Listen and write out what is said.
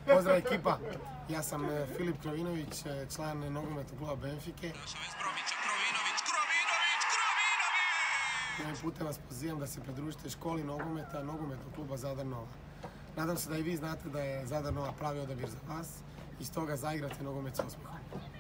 Pozdrav ekipa, ja sam Filip Krovinović, član nogometnog kluba Benfike. I ovim putem vas pozivam da se pridružite školi nogometa, nogometnog kluba Zadar Nova. Nadam se da i vi znate da je Zadar Nova pravi odabir za vas i stoga zaigrate nogomet s osmehom.